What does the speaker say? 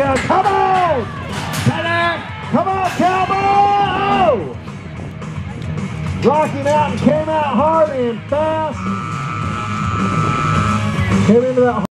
Yeah, come on! Come on, Cowboy! Oh! Rocky Mountain came out hard and fast. Came into that